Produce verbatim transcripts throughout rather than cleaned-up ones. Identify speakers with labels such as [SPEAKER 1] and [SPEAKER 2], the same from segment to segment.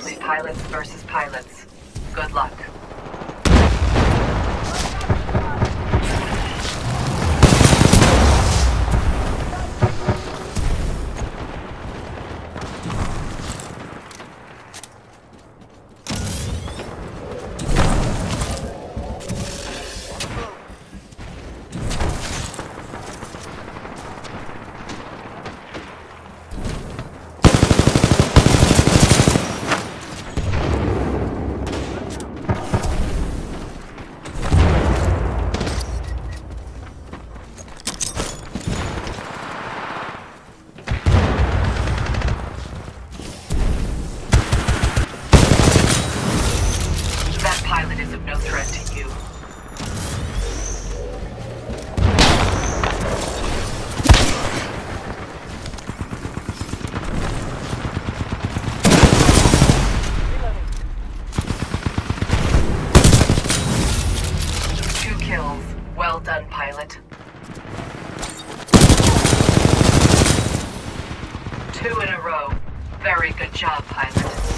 [SPEAKER 1] Only pilots versus pilots. Good luck. Well done, pilot. Two in a row. Very good job, pilot.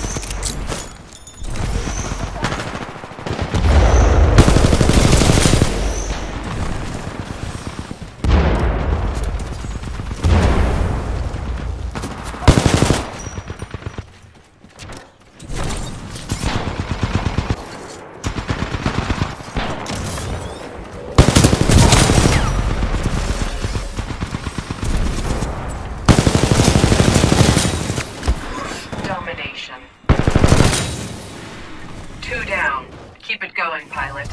[SPEAKER 1] Two down. Keep it going, pilot.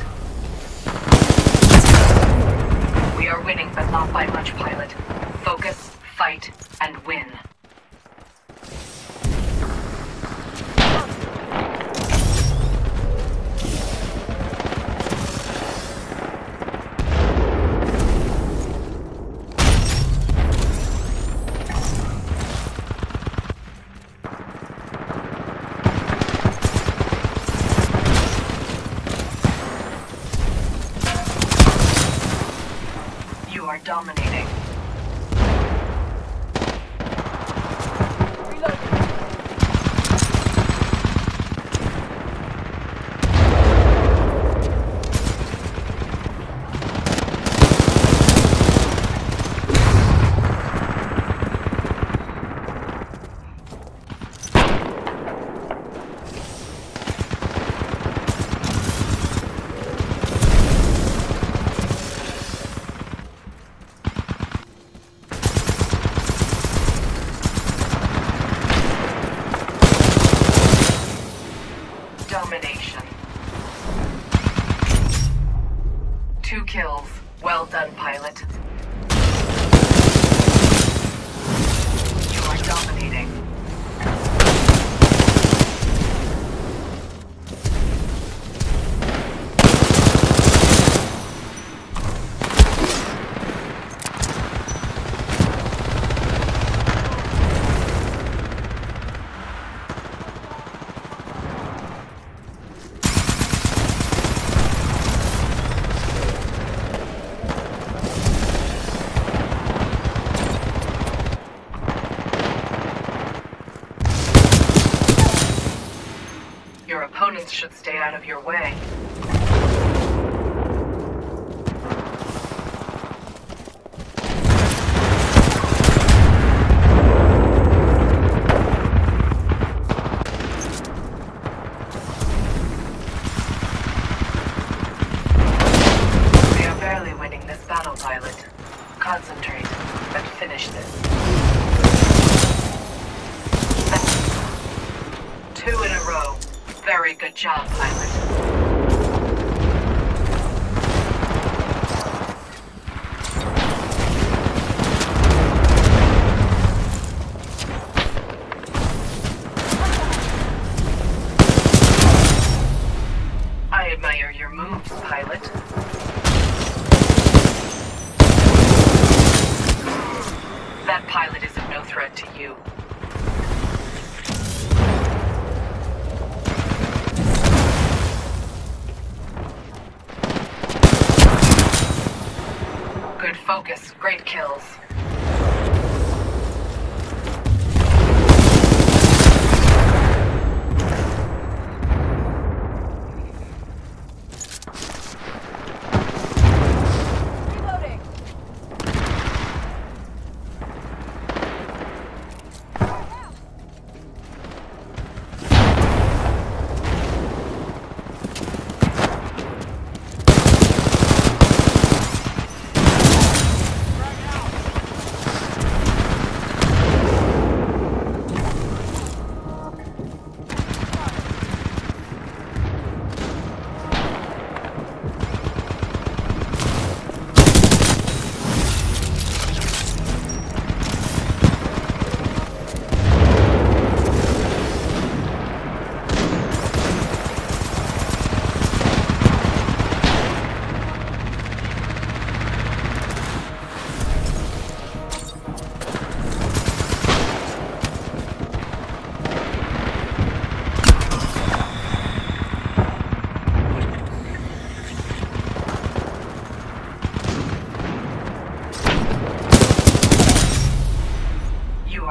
[SPEAKER 1] We are winning, but not by much, pilot. Focus, fight, and win. You are dominating. Domination. Two kills. Well done, pilot. You are dominating. Your opponents should stay out of your way. We are barely winning this battle, pilot. Concentrate and finish this. Two in a row. Very good job, pilot. I admire your moves, pilot. That pilot is of no threat to you. Good focus, great kills.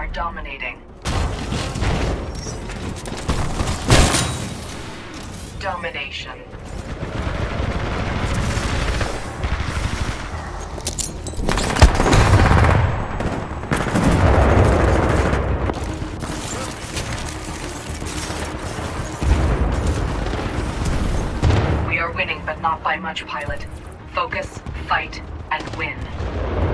[SPEAKER 1] are dominating. Domination. We are winning, but not by much, pilot. Focus, fight, and win.